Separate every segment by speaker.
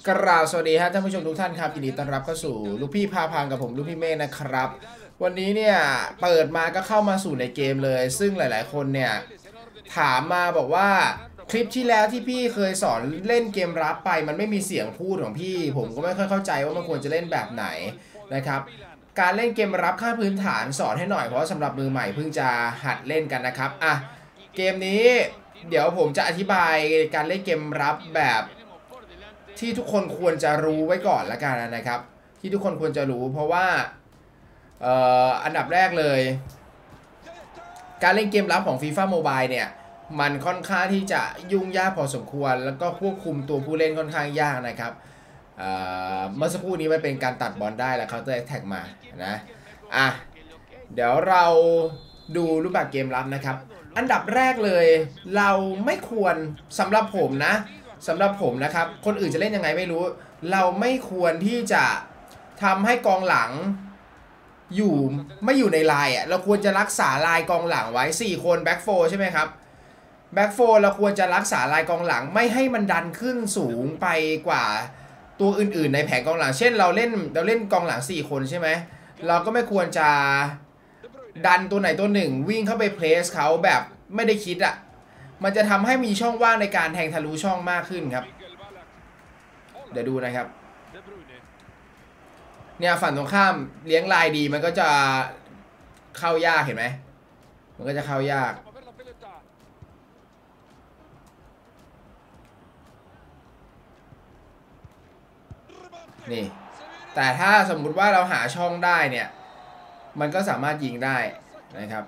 Speaker 1: กราบสวัสดีท่านผู้ชมทุกท่านครับยินดีต้อนรับเข้าสู่ลูกพี่พาพังกับผมลูกพี่เมฆนะครับวันนี้เนี่ยเปิดมาก็เข้ามาสู่ในเกมเลยซึ่งหลายๆคนเนี่ยถามมาบอกว่าคลิปที่แล้วที่พี่เคยสอนเล่นเกมรับไปมันไม่มีเสียงพูดของพี่ผมก็ไม่ค่อยเข้าใจว่ามันควรจะเล่นแบบไหนนะครับการเล่นเกมรับขั้นพื้นฐานสอนให้หน่อยเพราะสำหรับมือใหม่เพิ่งจะหัดเล่นกันนะครับเกมนี้เดี๋ยวผมจะอธิบายการเล่นเกมรับแบบที่ทุกคนควรจะรู้ไว้ก่อนละกันนะครับที่ทุกคนควรจะรู้เพราะว่าอันดับแรกเลยการเล่นเกมรับของ FIFA Mobile เนี่ยมันค่อนข้างที่จะยุ่งยากพอสมควรแล้วก็ควบคุมตัวผู้เล่นค่อนข้างยากนะครับเมื่อสักครู่นี้มันเป็นการตัดบอลได้แล้วเขาจะแท็กมานะเดี๋ยวเราดูรูปแบบเกมรับนะครับอันดับแรกเลยเราไม่ควรสำหรับผมนะครับคนอื่นจะเล่นยังไงไม่รู้เราไม่ควรที่จะทำให้กองหลังไม่อยู่ในลายเราควรจะรักษาลายกองหลังไว้4คนแบ็คโฟใช่ไหมครับแบ็คโฟเราควรจะรักษาลายกองหลังไม่ให้มันดันขึ้นสูงไปกว่าตัวอื่นๆในแผงกองหลังเช่นเราเล่นกองหลัง4คนใช่ไหมเราก็ไม่ควรจะดันตัวไหนตัวหนึ่งวิ่งเข้าไปเพรสเขาแบบไม่ได้คิดมันจะทำให้มีช่องว่างในการแทงทะลุช่องมากขึ้นครับเดี๋ยวดูนะครับเนี่ยฝั่งตรงข้ามเลี้ยงลายดีมันก็จะเข้ายากเห็นไหมมันก็จะเข้ายากนี่แต่ถ้าสมมุติว่าเราหาช่องได้เนี่ยมันก็สามารถยิงได้นะครับ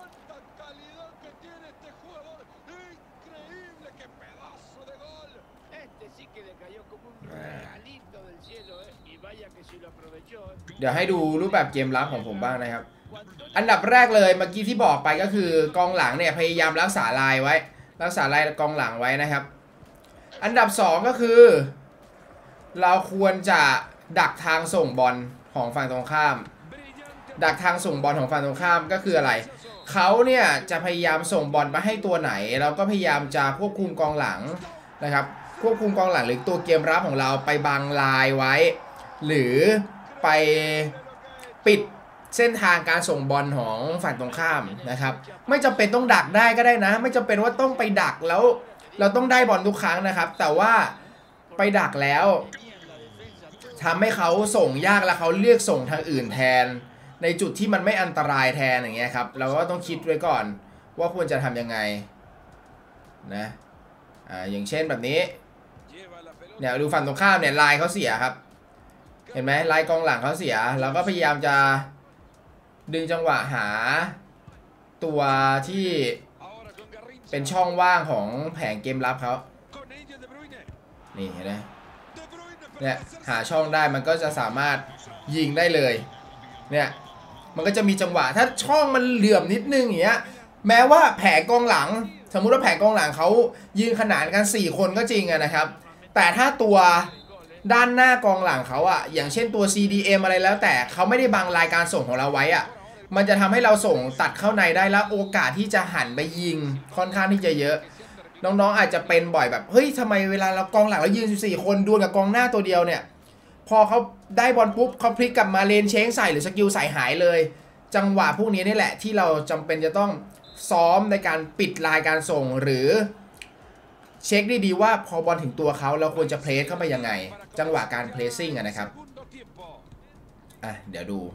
Speaker 1: เดี๋ยวให้ดูรูปแบบเกมรับของผมบ้างนะครับอันดับแรกเลยเมื่อกี้ที่บอกไปก็คือกองหลังเนี่ยพยายามรักษาลายไว้รักษาลายกองหลังไว้นะครับอันดับ2ก็คือเราควรจะดักทางส่งบอลของฝั่งตรงข้ามดักทางส่งบอลของฝั่งตรงข้ามก็คืออะไรเขาเนี่ยจะพยายามส่งบอลมาให้ตัวไหนเราก็พยายามจะควบคุมกองหลังนะครับควบคุมกองหลังหรือตัวเกมรับของเราไปบังลายไว้หรือไปปิดเส้นทางการส่งบอลของฝั่งตรงข้ามนะครับไม่จำเป็นต้องดักได้ก็ได้นะไม่จำเป็นว่าต้องไปดักแล้วเราต้องได้บอลทุกครั้งนะครับแต่ว่าไปดักแล้วทำให้เขาส่งยากแล้วเขาเลือกส่งทางอื่นแทนในจุดที่มันไม่อันตรายแทนอย่างเงี้ยครับเราก็ต้องคิดไว้ก่อนว่าควรจะทำยังไงนะอย่างเช่นแบบนี้เนี่ยดูฝั่งตรงข้ามเนี่ยลายเขาเสียครับเห็นไหมลายกองหลังเขาเสียเราก็พยายามจะดึงจังหวะหาตัวที่เป็นช่องว่างของแผงเกมรับเขานี่เห็นไหมเนี่ยหาช่องได้มันก็จะสามารถยิงได้เลยเนี่ยมันก็จะมีจังหวะถ้าช่องมันเหลื่อมนิดนึงอย่างเงี้ยแม้ว่าแผงกองหลังสมมุติว่าแผงกองหลังเขายืนขนานกัน4คนก็จริงนะครับแต่ถ้าตัวด้านหน้ากองหลังเขาอย่างเช่นตัว CDM อะไรแล้วแต่เขาไม่ได้บังรายการส่งของเราไว้มันจะทำให้เราส่งตัดเข้าในได้แล้วโอกาสที่จะหันไปยิงค่อนข้างที่จะเยอะน้องๆอาจจะเป็นบ่อยแบบเฮ้ยทำไมเวลาเรากองหลังเรายืน14คนดวลกับกองหน้าตัวเดียวเนี่ยพอเขาได้บอลปุ๊บเขาพลิกกลับมาเลนเช้งใส่หรือสกิลใส่หายเลยจังหวะพวกนี้นี่แหละที่เราจำเป็นจะต้องซ้อมในการปิดลายการส่งหรือเช็คดีๆว่าพอบอลถึงตัวเขาเราควรจะเพลสเข้าไปยังไงจังหวะการเพลสซิ่งนะครับเดี๋ยวดู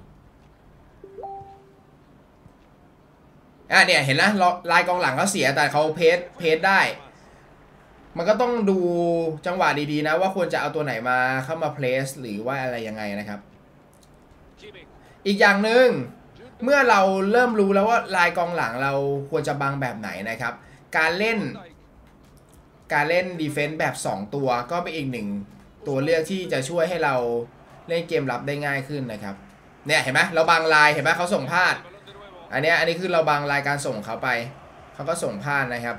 Speaker 1: เนี่ยเห็นนะลายกองหลังเขาเสียแต่เขาเพสได้มันก็ต้องดูจังหวะดีๆนะว่าควรจะเอาตัวไหนมาเข้ามาเพลสหรือว่าอะไรยังไงนะครับอีกอย่างหนึ่งเมื่อเราเริ่มรู้แล้วว่าลายกองหลังเราควรจะบังแบบไหนนะครับการเล่นดีเฟนส์แบบ2ตัวก็เป็นอีกหนึ่งตัวเลือกที่จะช่วยให้เราเล่นเกมรับได้ง่ายขึ้นนะครับเนี่ยเห็นไหมเราบังลายเห็นไหมเขาส่งพลาดอันนี้คือเราบังลายการส่งเขาไปเขาก็ส่งพลาดนะครับ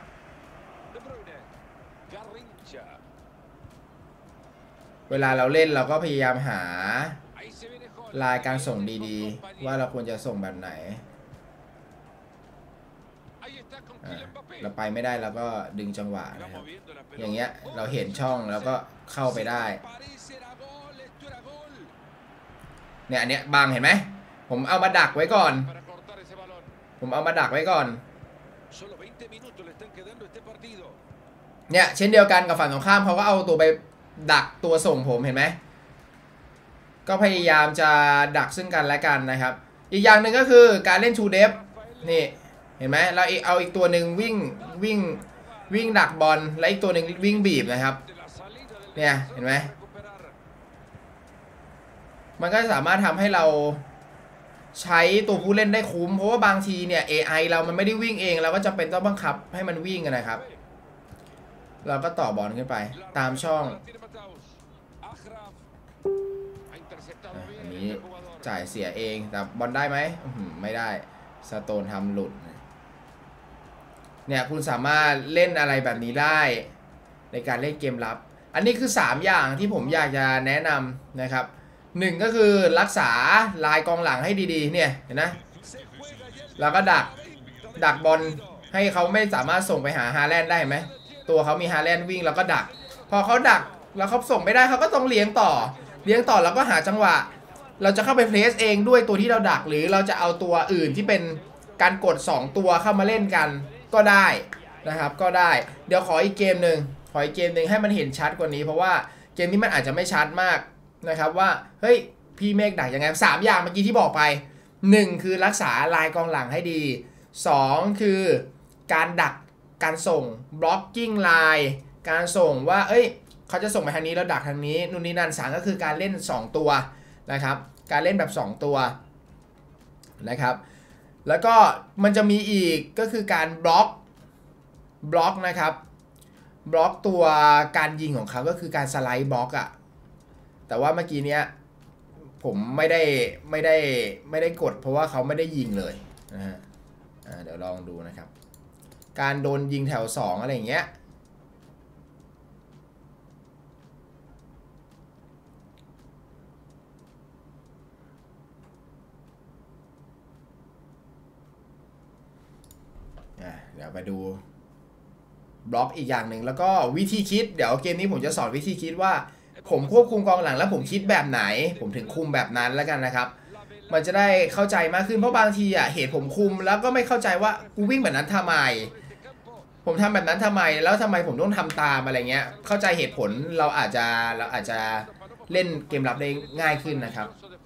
Speaker 1: เวลาเราเล่นเราก็พยายามหาลายการส่งดีๆว่าเราควรจะส่งแบบไหนเราไปไม่ได้เราก็ดึงจังหวะนะครับอย่างเงี้ยเราเห็นช่องแล้วก็เข้าไปได้เนี่ยอันเนี้ยบังเห็นไหมผมเอามาดักไว้ก่อนเนี่ยเช่นเดียวกันกับฝั่งตรงข้ามเขาก็เอาตัวไปดักตัวส่งผมเห็นไหมก็พยายามจะดักซึ่งกันและกันนะครับอีกอย่างหนึ่งก็คือการเล่นทูเดฟนี่เห็นไหมเราเอาอีกตัวหนึ่งวิ่งดักบอลและอีกตัวหนึ่งวิ่งบีบนะครับเนี่ยเห็นไหมมันก็สามารถทำให้เราใช้ตัวผู้เล่นได้คุ้มเพราะว่าบางทีเนี่ย AI เรามันไม่ได้วิ่งเองเราก็จะเป็นต้องบังคับให้มันวิ่งกันนะครับเราก็ต่อบอลขึ้นไปตามช่องอันนี้จ่ายเสียเองแต่บอลได้ไหมไม่ได้สโตนทำหลุดเนี่ยคุณสามารถเล่นอะไรแบบนี้ได้ในการเล่นเกมรับอันนี้คือ3อย่างที่ผมอยากจะแนะนำนะครับ1ก็คือรักษาลายกองหลังให้ดีๆเนี่ยเห็นนะแล้วก็ดักบอลให้เขาไม่สามารถส่งไปหาฮาแลนด์ได้ไหมตัวเขามีฮาแลนด์วิ่งแล้วก็ดักพอเขาดักแล้วเขาส่งไม่ได้เขาก็ต้องเลี้ยงต่อแล้วก็หาจังหวะเราจะเข้าไปเพลสเองด้วยตัวที่เราดักหรือเราจะเอาตัวอื่นที่เป็นการกด2ตัวเข้ามาเล่นกันก็ได้นะครับก็ได้เดี๋ยวขออีกเกมหนึ่งให้มันเห็นชัดกว่านี้เพราะว่าเกมนี้มันอาจจะไม่ชัดมากนะครับว่าเฮ้ยพี่เมฆดักยังไง3อย่างเมื่อกี้ที่บอกไป1คือรักษาลายกองหลังให้ดี2คือการดักการส่ง blocking line การส่งว่าเอ้ยเขาจะส่งไปทางนี้แล้วดักทางนี้นู่นนี่นั่น3ก็คือการเล่น2ตัวนะครับการเล่นแบบ2ตัวนะครับแล้วก็มันจะมีอีกก็คือการบล็อกนะครับบล็อกตัวการยิงของเขาก็คือการสไลด์บล็อกอะแต่ว่าเมื่อกี้เนี้ยผมไม่ได้กดเพราะว่าเขาไม่ได้ยิงเลยนะฮะเดี๋ยวลองดูนะครับการโดนยิงแถว2อะไรอย่างเงี้ยเดี๋ยวไปดูบล็อกอีกอย่างหนึ่งแล้วก็วิธีคิดเดี๋ยวเกมนี้ผมจะสอนวิธีคิดว่าผมควบคุมกองหลังแล้วผมคิดแบบไหนผมถึงคุมแบบนั้นแล้วกันนะครับมันจะได้เข้าใจมากขึ้นเพราะบางทีเหตุผมคุมแล้วก็ไม่เข้าใจว่ากูวิ่งแบบนั้นทำไมผมทำแบบนั้นทำไมแล้วทำไมผมต้องทำตามอะไรเงี้ยเข้าใจเหตุผลเราอาจจะเล่นเกมรับได้ง่ายขึ้นนะครับ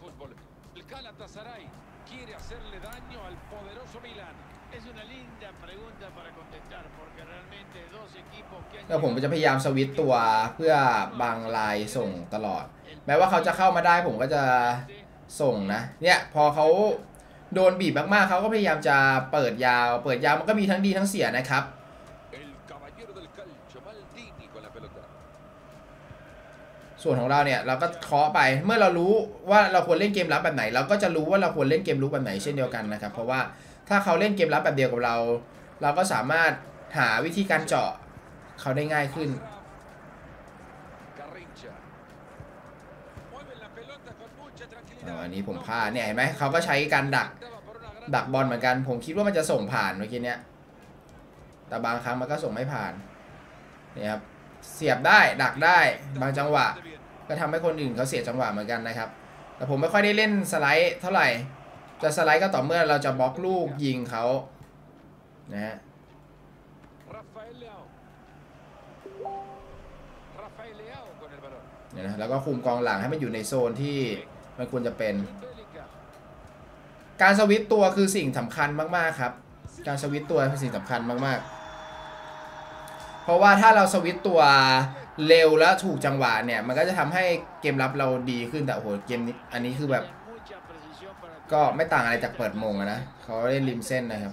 Speaker 1: แล้วผมจะพยายามสวิตตัวเพื่อบางลายส่งตลอดแม้ว่าเขาจะเข้ามาได้ผมก็จะส่งนะเนี่ยพอเขาโดนบีบมากๆเขาก็พยายามจะเปิดยาวมันก็มีทั้งดีทั้งเสียนะครับส่วนของเราเนี่ยเราก็เคาะไปเมื่อเรารู้ว่าเราควรเล่นเกมรับแบบไหนเราก็จะรู้ว่าเราควรเล่นเกมลุกแบบไหนเช่นเดียวกันนะครับเพราะว่าถ้าเขาเล่นเกมรับแบบเดียวกับเราก็สามารถหาวิธีการเจาะเขาได้ง่ายขึ้นอันนี้ผมพลาดเนี่ยเห็นไหมเขาก็ใช้การดักบอลเหมือนกันผมคิดว่ามันจะส่งผ่านเมื่อกี้เนี้ยแต่บางครั้งมันก็ส่งไม่ผ่านเนี่ยครับเสียบได้ดักได้บางจังหวะก็ทำให้คนอื่นเขาเสียจังหวะเหมือนกันนะครับแต่ผมไม่ค่อยได้เล่นสไลด์เท่าไหร่จะสไลด์ก็ต่อเมื่อเราจะบล็อกลูกยิงเขานะฮะเนี่ยนะแล้วก็คุมกองหลังให้มันอยู่ในโซนที่มันควรจะเป็นการสวิตตัวคือสิ่งสำคัญมากๆครับการสวิตตัวเป็นสิ่งสำคัญมากๆเพราะว่าถ้าเราสวิตตัวเร็วแล้วถูกจังหวะเนี่ยมันก็จะทำให้เกมรับเราดีขึ้นแต่โอ้โหเกมนี้อันนี้คือแบบก็ไม่ต่างอะไรจากเปิดมงนะเขาเล่นริมเส้นนะครับ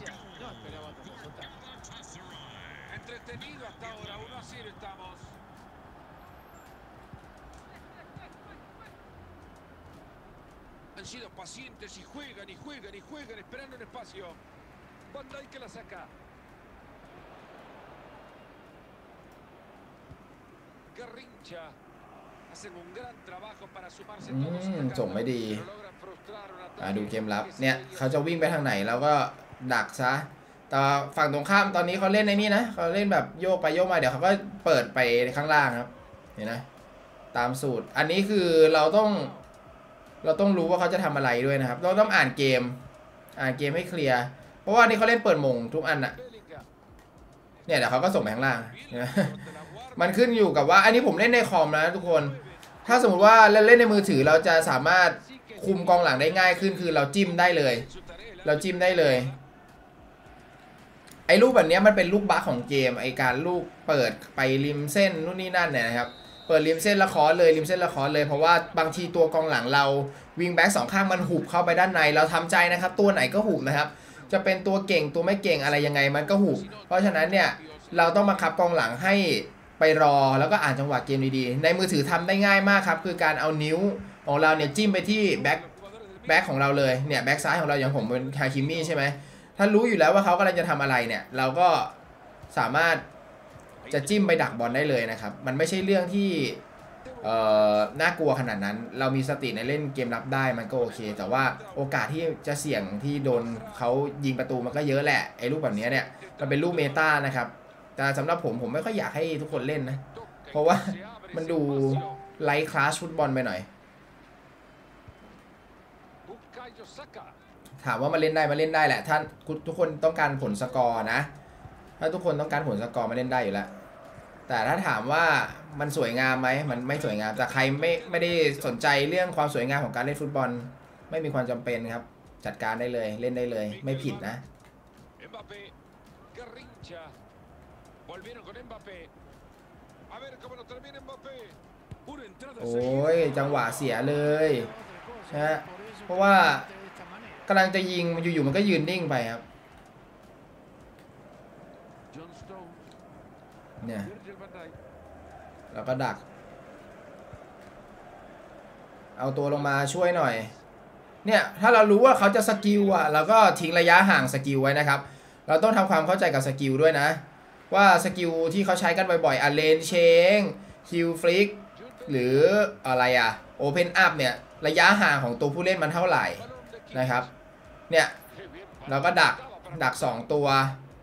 Speaker 2: sido pacientes y juegan esperando un espacio. Van Dijk la saca. Garrincha hacen un gran trabajo para sumarse todos.
Speaker 1: ส่งไม่ดีดูเกมรับเนี่ยเขาจะวิ่งไปทางไหนแล้วก็ดักซะแต่ฝั่งตรงข้ามตอนนี้เขาเล่นในนี่นะเขาเล่นแบบโยกไปโยกมาเดี๋ยวเขาก็เปิดไปข้างล่างครับเห็นนะตามสูตรอันนี้คือเราต้องรู้ว่าเขาจะทำอะไรด้วยนะครับเราต้องอ่านเกมให้เคลียร์เพราะว่านี่เขาเล่นเปิดมงทุกอันอะเนี่ยเดี๋ยวเขาก็ส่งไปข้างล่างมันขึ้นอยู่กับว่าอันนี้ผมเล่นในคอมนะทุกคนถ้าสมมติว่าเล่นในมือถือเราจะสามารถคุมกองหลังได้ง่ายขึ้นคือเราจิ้มได้เลยไอ้ลูกแบบนี้มันเป็นลูกบั๊กของเกมไอ้การลูกเปิดไปริมเส้นนู่นนี่นั่นเนี่ยนะครับเปิดริมเส้นละครเลยเพราะว่าบางทีตัวกองหลังเราวิงแบ็กสองข้างมันหุบเข้าไปด้านในเราทำใจนะครับตัวไหนก็หุบนะครับจะเป็นตัวเก่งตัวไม่เก่งอะไรยังไงมันก็หุบเพราะฉะนั้นเนี่ยเราต้องบังคับกองหลังให้ไปรอแล้วก็อ่านจังหวะเกมดีๆในมือถือทำได้ง่ายมากครับคือการเอานิ้วของเราเนี่ยจิ้มไปที่แบ็คของเราเลยเนี่ยแบ็คซ้ายของเราอย่างผมเป็นฮาคิมิใช่ไหมถ้ารู้อยู่แล้วว่าเขากำลังจะทำอะไรเนี่ยเราก็สามารถจะจิ้มไปดักบอลได้เลยนะครับมันไม่ใช่เรื่องที่น่ากลัวขนาดนั้นเรามีสติในเล่นเกมรับได้มันก็โอเคแต่ว่าโอกาสที่จะเสี่ยงที่โดนเขายิงประตูมันก็เยอะแหละไอ้ลูกแบบนี้เนี่ยมันเป็นลูกเมตานะครับแต่สำหรับผมไม่ค่อยอยากให้ทุกคนเล่นนะเพราะว่ามันดูไลท์คลาสฟุตบอลไปหน่อยถามว่ามาเล่นได้แหละถ้าทุกคนต้องการผลสกอร์นะถ้าทุกคนต้องการผลสกอร์มาเล่นได้อยู่แล้วแต่ถ้าถามว่ามันสวยงามไหมมันไม่สวยงามแต่ใครไม่ได้สนใจเรื่องความสวยงามของการเล่นฟุตบอลไม่มีความจำเป็นครับจัดการได้เลยเล่นได้เลยไม่ผิดนะโอ้ยจังหวะเสียเลยนะเพราะว่ากำลังจะยิงอยู่ๆมันก็ยืนนิ่งไปครับเนี่ยแล้วก็ดักเอาตัวลงมาช่วยหน่อยเนี่ยถ้าเรารู้ว่าเขาจะสกิลอ่ะเราก็ทิ้งระยะห่างสกิลไว้นะครับเราต้องทำความเข้าใจกับสกิลด้วยนะว่าสกิลที่เขาใช้กันบ่อยๆเลนเชงคิวฟลิกหรืออะไรอ่ะโอเพนอัพเนี่ยระยะห่างของตัวผู้เล่นมันเท่าไหร่นะครับเนี่ยเราก็ดัก2ตัว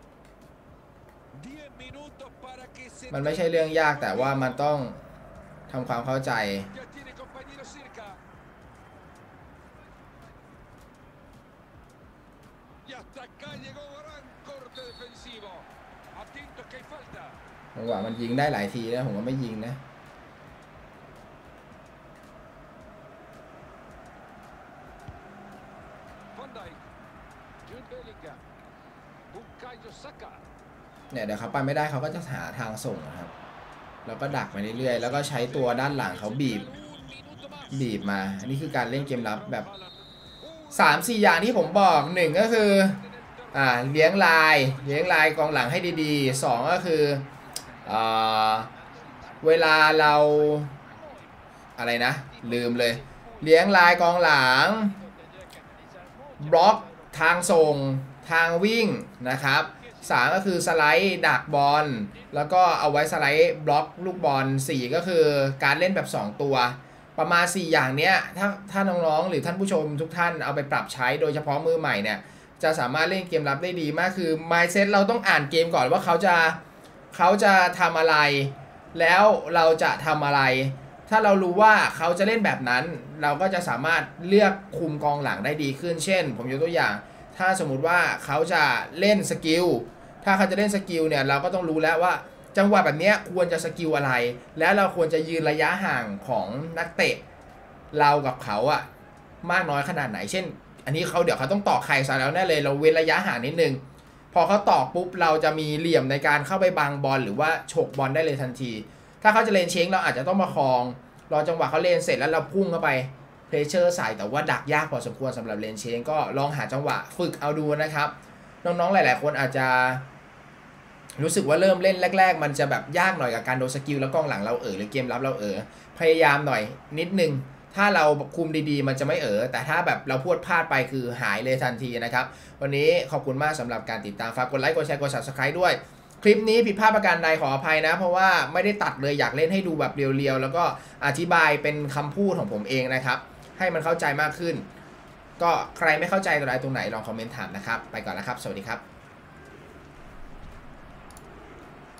Speaker 1: มันไม่ใช่เรื่องยากแต่ว่ามันต้องทำความเข้าใจผมว่ามันยิงได้หลายทีนะผมก็ไม่ยิงนะเนี่ยเดี๋ยวเขาไปไม่ได้เขาก็จะหาทางส่งนะครับแล้วก็ดักไปเรื่อยๆแล้วก็ใช้ตัวด้านหลังเขาบีบมาอันนี้คือการเล่นเกมรับแบบ 3-4 อย่างที่ผมบอก1ก็คือเลี้ยงลายกองหลังให้ดีๆ2ก็คือเวลาเราอะไรนะลืมเลยเลี้ยงลายกองหลังบล็อกทางส่งทางวิ่งนะครับ3ก็คือสไลด์ดักบอลแล้วก็เอาไว้สไลด์บล็อกลูกบอล4ก็คือการเล่นแบบ2ตัวประมาณ4อย่างเนี้ยถ้าน้องๆหรือท่านผู้ชมทุกท่านเอาไปปรับใช้โดยเฉพาะมือใหม่เนี่ยจะสามารถเล่นเกมรับได้ดีมากคือ mindset เราต้องอ่านเกมก่อนว่าเขาจะทำอะไรแล้วเราจะทำอะไรถ้าเรารู้ว่าเขาจะเล่นแบบนั้นเราก็จะสามารถเลือกคุมกองหลังได้ดีขึ้นเช่นผมยกตัวอย่างถ้าสมมุติว่าเขาจะเล่นสกิลถ้าเขาจะเล่นสกิลเนี่ยเราก็ต้องรู้แล้วว่าจังหวะแบบนี้ควรจะสกิลอะไรแล้วเราควรจะยืนระยะห่างของนักเตะเรากับเขาอะมากน้อยขนาดไหนเช่นอันนี้เดี๋ยวเขาต้องต่อไข่ซะแล้วแน่เลยเราเว้นระยะห่างนิดนึงพอเขาต่อปุ๊บเราจะมีเหลี่ยมในการเข้าไปบังบอลหรือว่าฉกบอลได้เลยทันทีถ้าเขาจะเลนเชงเราอาจจะต้องมาคองรอจังหวะเขาเลนเสร็จแล้วเราพุ่งเข้าไปเพรสเชอร์ใส่แต่ว่าดักยากพอสมควรสำหรับเลนเชงก็ลองหาจังหวะฝึกเอาดูนะครับน้องๆหลายๆคนอาจจะรู้สึกว่าเริ่มเล่นแรกๆมันจะแบบยากหน่อยกับการโดนสกิลแล้วกองหลังเราหรือเกมรับเราพยายามหน่อยนิดนึงถ้าเราคุมดีๆมันจะไม่แต่ถ้าแบบเราพูดพลาดไปคือหายเลยทันทีนะครับวันนี้ขอบคุณมากสำหรับการติดตามฝากกดไลค์กดแชร์กด Subscribe ด้วยคลิปนี้ผิดพลาดประการใดขออภัยนะเพราะว่าไม่ได้ตัดเลยอยากเล่นให้ดูแบบเรียวๆแล้วก็อธิบายเป็นคำพูดของผมเองนะครับให้มันเข้าใจมากขึ้นก็ใครไม่เข้าใจตรงไหนลองคอมเมนต์ถามนะครับไปก่อนแล้วครับสวัสดีครับ